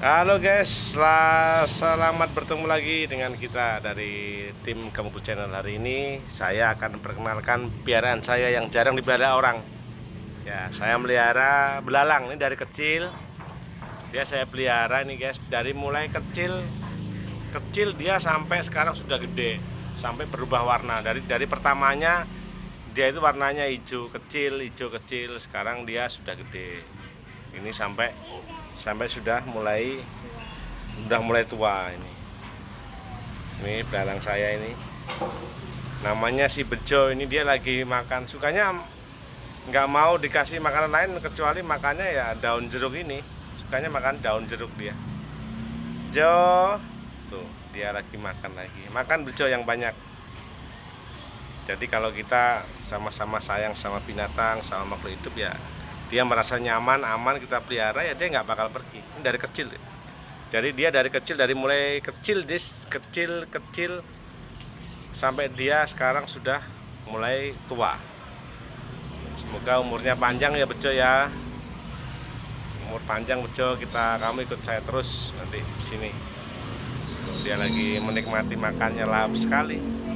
Halo guys, selamat bertemu lagi dengan kita dari tim Kamuku Channel. Hari ini saya akan perkenalkan piaraan saya yang jarang dipelihara orang. Ya, saya melihara belalang ini dari kecil. Dia saya pelihara ini guys, dari mulai kecil dia sampai sekarang sudah gede, sampai berubah warna. Dari pertamanya dia itu warnanya hijau kecil, sekarang dia sudah gede. Ini sampai sudah mulai tua ini. Ini belalang saya ini. Namanya si Bejo. Ini dia lagi makan. Sukanya nggak mau dikasih makanan lain kecuali makannya ya daun jeruk ini. Sukanya makan daun jeruk dia. Jo, tuh dia lagi makan lagi. Makan Bejo yang banyak. Jadi kalau kita sama-sama sayang sama binatang, sama makhluk hidup ya, dia merasa nyaman, aman kita pelihara ya dia nggak bakal pergi. Ini dari kecil. Jadi dia dari kecil, dari mulai kecil sampai dia sekarang sudah mulai tua. Semoga umurnya panjang ya Bejo ya. Umur panjang Bejo, kamu ikut saya terus nanti di sini. Dia lagi menikmati makannya lahap sekali.